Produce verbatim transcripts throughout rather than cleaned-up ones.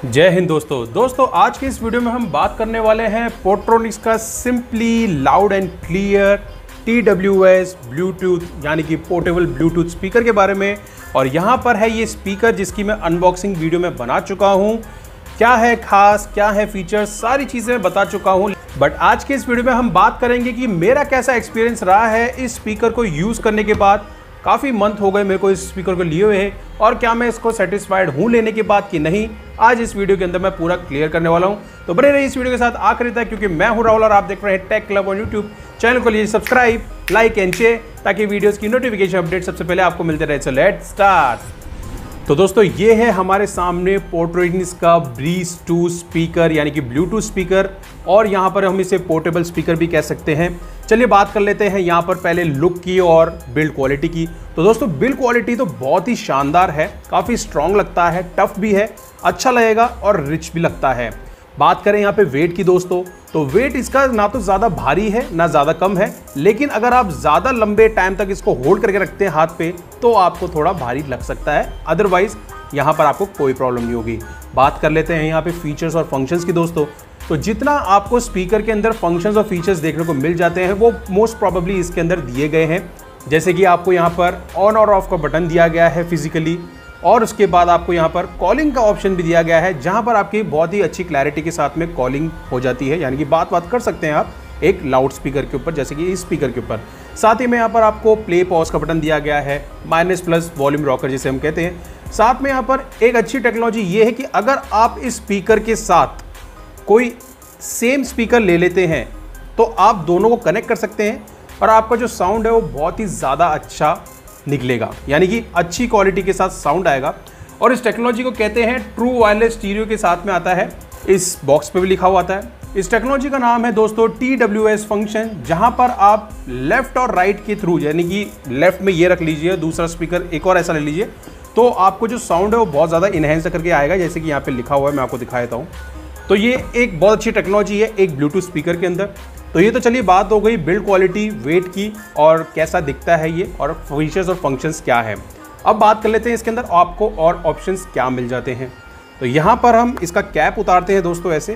जय हिंद दोस्तों दोस्तों आज के इस वीडियो में हम बात करने वाले हैं पोर्ट्रोनिक्स का simply loud and clear T W S bluetooth यानी कि पोर्टेबल ब्लूटूथ स्पीकर के बारे में। और यहाँ पर है ये स्पीकर जिसकी मैं अनबॉक्सिंग वीडियो में बना चुका हूँ। क्या है खास, क्या है फीचर्स, सारी चीज़ें मैं बता चुका हूँ। बट आज के इस वीडियो में हम बात करेंगे कि मेरा कैसा एक्सपीरियंस रहा है इस स्पीकर को यूज़ करने के बाद। काफ़ी मंथ हो गए मेरे को इस स्पीकर को लिए हुए हैं और क्या मैं इसको सेटिस्फाइड हूँ लेने के बाद कि नहीं, आज इस वीडियो के अंदर मैं पूरा क्लियर करने वाला हूँ। तो बने रहिए इस वीडियो के साथ आखिरी तक, क्योंकि मैं हूँ राहुल और आप देख रहे हैं tech club on YouTube. Channel को लीजिए सब्सक्राइब, लाइक एंड शेयर ताकि वीडियोस की नोटिफिकेशन अपडेट सबसे पहले आपको मिलते रहे। So let's start. तो दोस्तों ये है हमारे सामने पोर्ट्रोनिक्स का ब्रीज टू स्पीकर यानी कि ब्लूटूथ स्पीकर, और यहाँ पर हम इसे पोर्टेबल स्पीकर भी कह सकते हैं। चलिए बात कर लेते हैं यहाँ पर पहले लुक की और बिल्ड क्वालिटी की। तो दोस्तों बिल्ड क्वालिटी तो बहुत ही शानदार है, काफ़ी स्ट्रॉन्ग लगता है, टफ भी है, अच्छा लगेगा और रिच भी लगता है। बात करें यहाँ पे वेट की दोस्तों, तो वेट इसका ना तो ज़्यादा भारी है ना ज़्यादा कम है, लेकिन अगर आप ज़्यादा लंबे टाइम तक इसको होल्ड करके रखते हैं हाथ पे तो आपको थोड़ा भारी लग सकता है। अदरवाइज यहाँ पर आपको कोई प्रॉब्लम नहीं होगी। बात कर लेते हैं यहाँ पे फीचर्स और फंक्शंस की दोस्तों। तो जितना आपको स्पीकर के अंदर फंक्शंस और फीचर्स देखने को मिल जाते हैं वो मोस्ट प्रॉबेबली इसके अंदर दिए गए हैं। जैसे कि आपको यहाँ पर ऑन और ऑफ का बटन दिया गया है फिजिकली, और उसके बाद आपको यहाँ पर कॉलिंग का ऑप्शन भी दिया गया है, जहाँ पर आपकी बहुत ही अच्छी क्लैरिटी के साथ में कॉलिंग हो जाती है, यानी कि बात बात कर सकते हैं आप एक लाउड स्पीकर के ऊपर, जैसे कि इस स्पीकर के ऊपर। साथ ही में यहाँ पर आपको प्ले पॉज का बटन दिया गया है, माइनस प्लस वॉल्यूम रॉकर जिसे हम कहते हैं। साथ में यहाँ पर एक अच्छी टेक्नोलॉजी ये है कि अगर आप इस स्पीकर के साथ कोई सेम स्पीकर ले लेते हैं तो आप दोनों को कनेक्ट कर सकते हैं और आपका जो साउंड है वो बहुत ही ज़्यादा अच्छा निकलेगा, यानी कि अच्छी क्वालिटी के साथ साउंड आएगा। और इस टेक्नोलॉजी को कहते हैं ट्रू वायरलेस स्टीरियो के साथ में आता है, इस बॉक्स पे भी लिखा हुआ आता है। इस टेक्नोलॉजी का नाम है दोस्तों टी डब्ल्यू एस फंक्शन, जहां पर आप लेफ्ट और राइट के थ्रू, यानी कि लेफ्ट में ये रख लीजिए, दूसरा स्पीकर एक और ऐसा ले लीजिए, तो आपको जो साउंड है वो बहुत ज़्यादा इनहेंस करके आएगा, जैसे कि यहाँ पे लिखा हुआ है, मैं आपको दिखा देता हूँ। तो ये एक बहुत अच्छी टेक्नोलॉजी है एक ब्लूटूथ स्पीकर के अंदर। तो ये तो चलिए बात हो गई बिल्ड क्वालिटी, वेट की और कैसा दिखता है ये, और फीचर्स और फंक्शंस क्या है। अब बात कर लेते हैं इसके अंदर आपको और ऑप्शंस क्या मिल जाते हैं। तो यहाँ पर हम इसका कैप उतारते हैं दोस्तों ऐसे।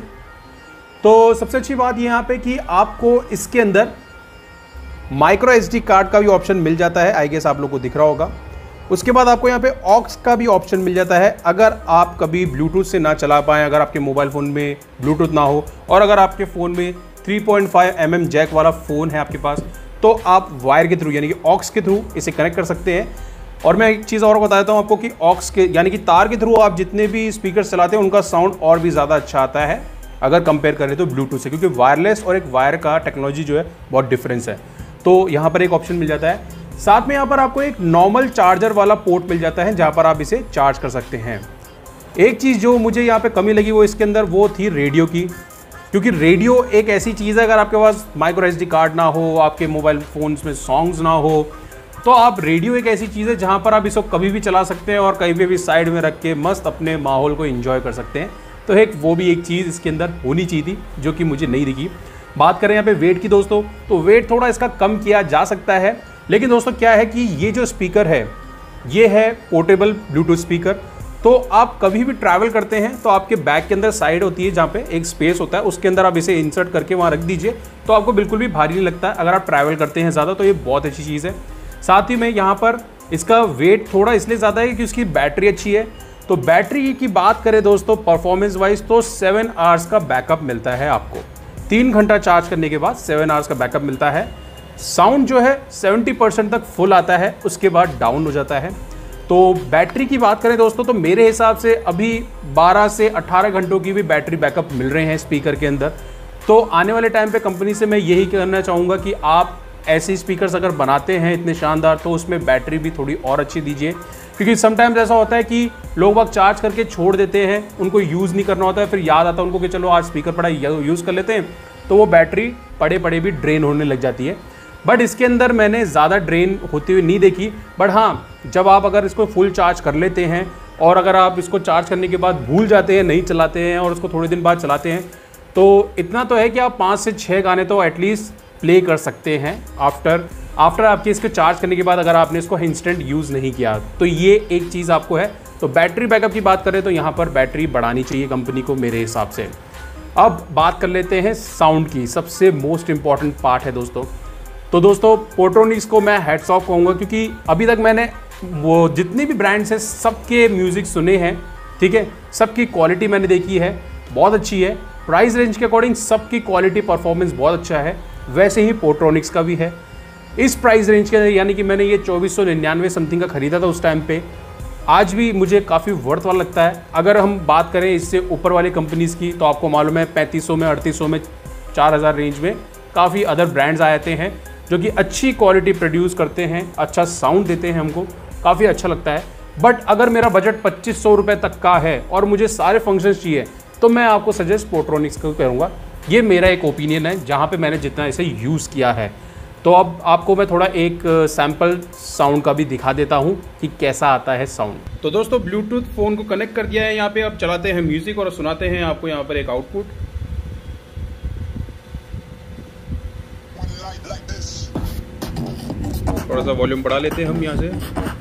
तो सबसे अच्छी बात यहाँ पे कि आपको इसके अंदर माइक्रो एस डी कार्ड का भी ऑप्शन मिल जाता है, आई गेस आप लोग को दिख रहा होगा। उसके बाद आपको यहाँ पे ऑक्स का भी ऑप्शन मिल जाता है, अगर आप कभी ब्लूटूथ से ना चला पाएँ, अगर आपके मोबाइल फ़ोन में ब्लूटूथ ना हो और अगर आपके फ़ोन में three point five M M jack वाला फ़ोन है आपके पास, तो आप वायर के थ्रू यानी कि ऑक्स के थ्रू इसे कनेक्ट कर सकते हैं। और मैं एक चीज़ और बता देता हूँ आपको कि ऑक्स के यानी कि तार के थ्रू आप जितने भी स्पीकर चलाते हैं उनका साउंड और भी ज़्यादा अच्छा आता है अगर कंपेयर करें तो ब्लूटूथ से, क्योंकि वायरलेस और एक वायर का टेक्नोलॉजी जो है बहुत डिफरेंस है। तो यहाँ पर एक ऑप्शन मिल जाता है। साथ में यहाँ पर आपको एक नॉर्मल चार्जर वाला पोर्ट मिल जाता है जहाँ पर आप इसे चार्ज कर सकते हैं। एक चीज़ जो मुझे यहाँ पे कमी लगी वो इसके अंदर वो थी रेडियो की, क्योंकि रेडियो एक ऐसी चीज़ है, अगर आपके पास माइक्रो एस डी कार्ड ना हो, आपके मोबाइल फ़ोन्स में सॉन्ग्स ना हो, तो आप रेडियो एक ऐसी चीज़ है जहाँ पर आप इसको कभी भी चला सकते हैं और कहीं पे भी साइड में रख के मस्त अपने माहौल को एंजॉय कर सकते हैं। तो एक वो भी एक चीज़ इसके अंदर होनी चाहिए थी जो कि मुझे नहीं दिखी। बात करें यहाँ पे वेट की दोस्तों, तो वेट थोड़ा इसका कम किया जा सकता है, लेकिन दोस्तों क्या है कि ये जो स्पीकर है ये है पोर्टेबल ब्लूटूथ स्पीकर। तो आप कभी भी ट्रैवल करते हैं तो आपके बैग के अंदर साइड होती है जहाँ पे एक स्पेस होता है, उसके अंदर आप इसे इंसर्ट करके वहाँ रख दीजिए तो आपको बिल्कुल भी भारी नहीं लगता है। अगर आप ट्रैवल करते हैं ज़्यादा तो ये बहुत अच्छी चीज़ है। साथ ही में यहाँ पर इसका वेट थोड़ा इसलिए ज़्यादा है कि उसकी बैटरी अच्छी है। तो बैटरी की बात करें दोस्तों परफॉर्मेंस वाइज, तो सेवन आवर्स का बैकअप मिलता है आपको। तीन घंटा चार्ज करने के बाद सेवन आवर्स का बैकअप मिलता है। साउंड जो है सेवेंटी परसेंट तक फुल आता है, उसके बाद डाउन हो जाता है। तो बैटरी की बात करें दोस्तों तो मेरे हिसाब से अभी बारह से अठारह घंटों की भी बैटरी बैकअप मिल रहे हैं स्पीकर के अंदर। तो आने वाले टाइम पे कंपनी से मैं यही कहना चाहूँगा कि आप ऐसे स्पीकर्स अगर बनाते हैं इतने शानदार, तो उसमें बैटरी भी थोड़ी और अच्छी दीजिए, क्योंकि समटाइम्स ऐसा होता है कि लोग वक्त चार्ज करके छोड़ देते हैं, उनको यूज़ नहीं करना होता है, फिर याद आता है उनको कि चलो आज स्पीकर पड़ा यूज़ कर लेते हैं, तो वो बैटरी पड़े पड़े भी ड्रेन होने लग जाती है। बट इसके अंदर मैंने ज़्यादा ड्रेन होती हुई नहीं देखी। बट हाँ, जब आप अगर इसको फुल चार्ज कर लेते हैं और अगर आप इसको चार्ज करने के बाद भूल जाते हैं, नहीं चलाते हैं और उसको थोड़े दिन बाद चलाते हैं, तो इतना तो है कि आप पाँच से छः गाने तो एटलीस्ट प्ले कर सकते हैं आफ्टर आफ्टर आपके इसको चार्ज करने के बाद, अगर आपने इसको इंस्टेंट यूज़ नहीं किया। तो ये एक चीज़ आपको है। तो बैटरी बैकअप की बात करें तो यहाँ पर बैटरी बढ़ानी चाहिए कंपनी को मेरे हिसाब से। अब बात कर लेते हैं साउंड की, सबसे मोस्ट इम्पॉर्टेंट पार्ट है दोस्तों। तो दोस्तों पोर्ट्रोनिक्स को मैं हैट्स ऑफ कहूँगा, क्योंकि अभी तक मैंने वो जितने भी ब्रांड्स हैं सबके म्यूज़िक सुने हैं, ठीक है, सबकी क्वालिटी मैंने देखी है, बहुत अच्छी है। प्राइस रेंज के अकॉर्डिंग सबकी क्वालिटी परफॉर्मेंस बहुत अच्छा है, वैसे ही पोर्ट्रोनिक्स का भी है। इस प्राइस रेंज के यानी कि मैंने ये चौबीस सौ निन्यानवे समथिंग का ख़रीदा था उस टाइम पे, आज भी मुझे काफ़ी वर्थ वाला लगता है। अगर हम बात करें इससे ऊपर वाली कंपनीज़ की तो आपको मालूम है पैंतीस सौ में, अड़तीस सौ में, चार हज़ार रेंज में काफ़ी अदर ब्रांड्स आ जाते हैं जो कि अच्छी क्वालिटी प्रोड्यूस करते हैं, अच्छा साउंड देते हैं, हमको काफ़ी अच्छा लगता है। बट अगर मेरा बजट पच्चीस सौ रुपये तक का है और मुझे सारे फंक्शंस चाहिए तो मैं आपको सजेस्ट पोर्ट्रोनिक्स को करूँगा। ये मेरा एक ओपिनियन है जहाँ पे मैंने जितना इसे यूज़ किया है। तो अब आपको मैं थोड़ा एक सैम्पल साउंड का भी दिखा देता हूँ कि कैसा आता है साउंड। तो दोस्तों ब्लूटूथ फ़ोन को कनेक्ट कर दिया है यहाँ पे, अब चलाते हैं म्यूज़िक और सुनाते हैं आपको यहाँ पर एक आउटपुट। थोड़ा सा वॉल्यूम बढ़ा लेते हैं हम यहाँ से।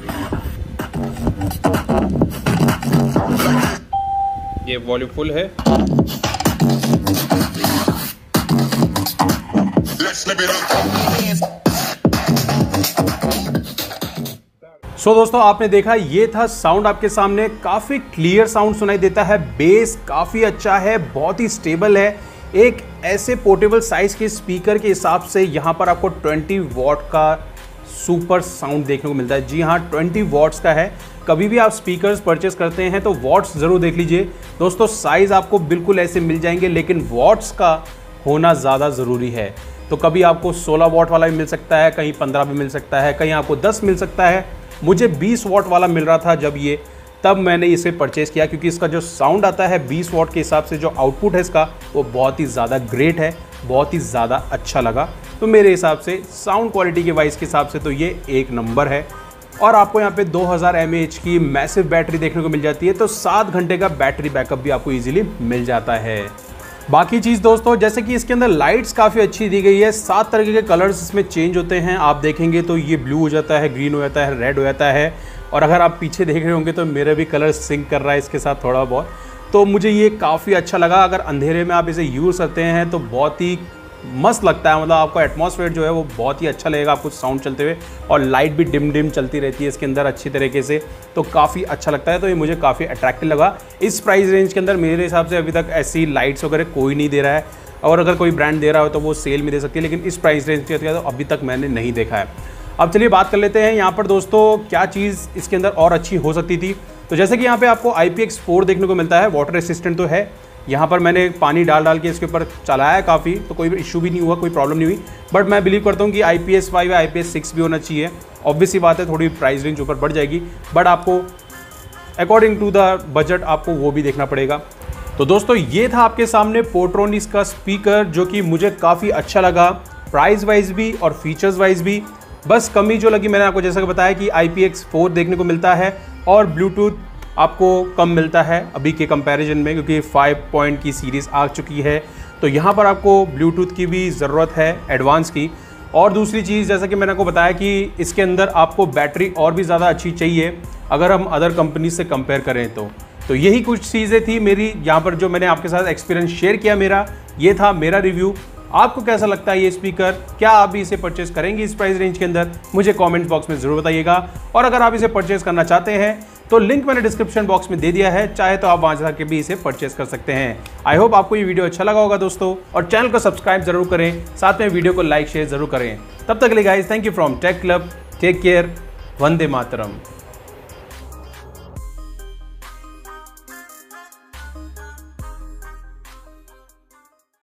ये वॉल्यूम फुल है। सो so, दोस्तों आपने देखा ये था साउंड आपके सामने, काफ़ी क्लियर साउंड सुनाई देता है, बेस काफ़ी अच्छा है, बहुत ही स्टेबल है। एक ऐसे पोर्टेबल साइज़ के स्पीकर के हिसाब से यहाँ पर आपको बीस वॉट का सुपर साउंड देखने को मिलता है। जी हाँ, बीस वॉट्स का है। कभी भी आप स्पीकर्स परचेस करते हैं तो वॉट्स ज़रूर देख लीजिए दोस्तों। साइज़ आपको बिल्कुल ऐसे मिल जाएंगे, लेकिन वॉट्स का होना ज़्यादा ज़रूरी है। तो कभी आपको सोलह वॉट वाला भी मिल सकता है, कहीं पंद्रह भी मिल सकता है, कहीं आपको दस मिल सकता है। मुझे बीस वॉट वाला मिल रहा था जब ये, तब मैंने इसे परचेज़ किया, क्योंकि इसका जो साउंड आता है बीस वॉट के हिसाब से, जो आउटपुट है इसका वो बहुत ही ज़्यादा ग्रेट है, बहुत ही ज़्यादा अच्छा लगा। तो मेरे हिसाब से साउंड क्वालिटी के वाइज के हिसाब से तो ये एक नंबर है। और आपको यहाँ पे दो हज़ार एम ए एच की मैसिव बैटरी देखने को मिल जाती है, तो सात घंटे का बैटरी बैकअप भी आपको ईजिली मिल जाता है। बाकी चीज़ दोस्तों, जैसे कि इसके अंदर लाइट्स काफ़ी अच्छी दी गई है, सात तरीके के कलर्स इसमें चेंज होते हैं। आप देखेंगे तो ये ब्लू हो जाता है, ग्रीन हो जाता है, रेड हो जाता है, और अगर आप पीछे देख रहे होंगे तो मेरा भी कलर सिंक कर रहा है इसके साथ थोड़ा बहुत। तो मुझे ये काफ़ी अच्छा लगा। अगर अंधेरे में आप इसे यूज़ करते हैं तो बहुत ही मस्त लगता है, मतलब आपको एटमॉस्फेयर जो है वो बहुत ही अच्छा लगेगा आपको साउंड चलते हुए, और लाइट भी डिम डिम चलती रहती है इसके अंदर अच्छी तरीके से, तो काफ़ी अच्छा लगता है। तो ये मुझे काफ़ी अट्रैक्टिव लगा। इस प्राइस रेंज के अंदर मेरे हिसाब से अभी तक ऐसी लाइट्स वगैरह कोई नहीं दे रहा है, और अगर कोई ब्रांड दे रहा हो तो वो सेल में दे सकती है, लेकिन इस प्राइस रेंज के अंदर तो अभी तक मैंने नहीं देखा है। अब चलिए बात कर लेते हैं यहाँ पर दोस्तों क्या चीज़ इसके अंदर और अच्छी हो सकती थी। तो जैसे कि यहाँ पे आपको आई पी एक्स फोर देखने को मिलता है, वाटर रेसिस्टेंट तो है। यहाँ पर मैंने पानी डाल डाल के इसके ऊपर चलाया है काफ़ी, तो कोई इशू भी नहीं हुआ, कोई प्रॉब्लम नहीं हुई। बट मैं बिलीव करता हूँ कि आई पी एस फाइव या आई पी एस सिक्स भी होना चाहिए। ऑब्वियसली बात है थोड़ी प्राइस रेंज ऊपर बढ़ जाएगी, बट आपको अकॉर्डिंग टू द बजट आपको वो भी देखना पड़ेगा। तो दोस्तों ये था आपके सामने पोर्ट्रोनिक्स का स्पीकर, जो कि मुझे काफ़ी अच्छा लगा, प्राइस वाइज भी और फीचर्स वाइज भी। बस कमी जो लगी मैंने आपको जैसा कि बताया कि आई पी एक्स फोर देखने को मिलता है और ब्लूटूथ आपको कम मिलता है अभी के कंपैरिजन में, क्योंकि फाइव पॉइंट की सीरीज़ आ चुकी है, तो यहाँ पर आपको ब्लूटूथ की भी ज़रूरत है एडवांस की। और दूसरी चीज़ जैसा कि मैंने आपको बताया कि इसके अंदर आपको बैटरी और भी ज़्यादा अच्छी चाहिए अगर हम अदर कंपनी से कंपेयर करें तो। तो यही कुछ चीज़ें थी मेरी यहाँ पर जो मैंने आपके साथ एक्सपीरियंस शेयर किया मेरा, ये था मेरा रिव्यू। आपको कैसा लगता है ये स्पीकर, क्या आप भी इसे परचेस करेंगे इस प्राइस रेंज के अंदर, मुझे कमेंट बॉक्स में ज़रूर बताइएगा। और अगर आप इसे परचेस करना चाहते हैं तो लिंक मैंने डिस्क्रिप्शन बॉक्स में दे दिया है, चाहे तो आप वहां जाकर भी इसे परचेस कर सकते हैं। आई होप आपको ये वीडियो अच्छा लगा होगा दोस्तों, और चैनल को सब्सक्राइब जरूर करें, साथ में वीडियो को लाइक शेयर जरूर करें। तब तक के लिए guys, thank you from tech club, take care, वंदे मातरम।